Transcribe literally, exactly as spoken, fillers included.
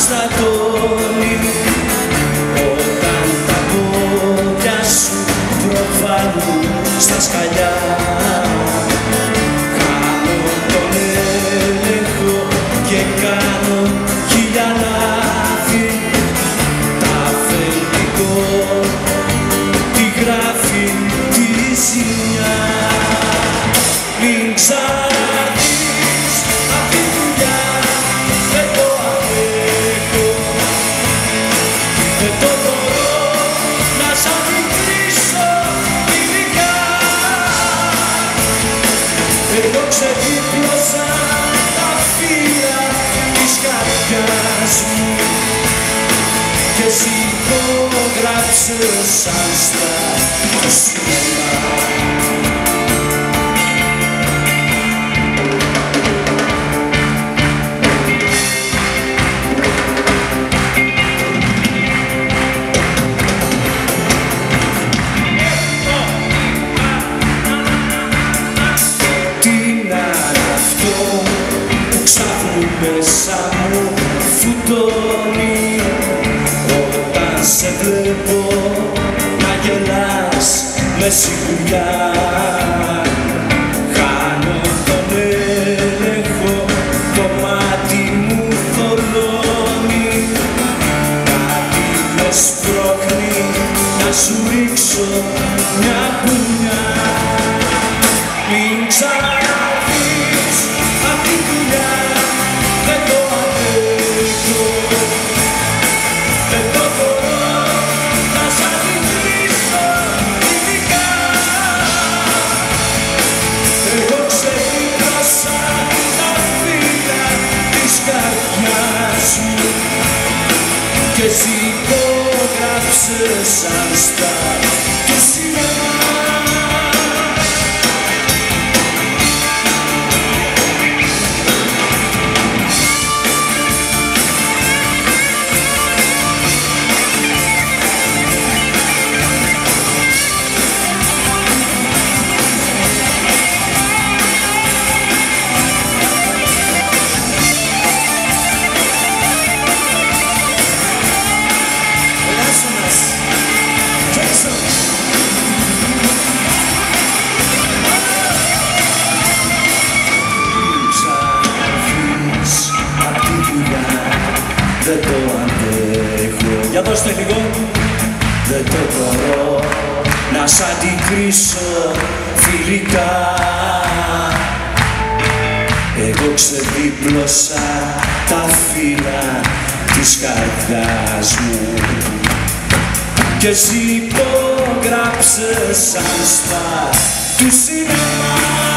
αναστατώνει όταν τα πόδια σου προβάλλουν στα σκαλιά. Κάνω τον έλεγχο και κάνω χίλια λάθη. Τα αφεντικό τη γράφει τη ζημιά. Μην ξαναδείς απ' τη δουλειά, δεν το αντέχω. Δεν το μπορώ να σ' αντικρίσω φιλικά. Εγώ ξεδίπλωσα τα φύλλα της καρδιάς μου και εσύ υπόγραψες σαν στα σινεμά. Μέσα μου φουτώνει όταν σε βλέπω να γελάς με σιγουριά. Χάνω τον έλεγχο, το μάτι μου θολώνει. Κάτι με σπρώχνει να σου ρίξω μια μπουνιά. Μην ξαναδείς απ' τη δουλειά, δεν το αντέχω. Δεν το μπορώ να σ' αντικρίσω φιλικά. Εγώ ξεδίπλωσα τα φύλλα της καρδιάς μου και εσύ υπόγραψες σαν στα του σινεμά. Δεν το αντέχω. Για δώστε λίγο. Δεν το μπορώ να σ' αντικρίσω φιλικά. Εγώ ξεδίπλωσα τα φύλλα της καρδιάς μου και εσύ υπόγραψες σαν στα του σινεμά.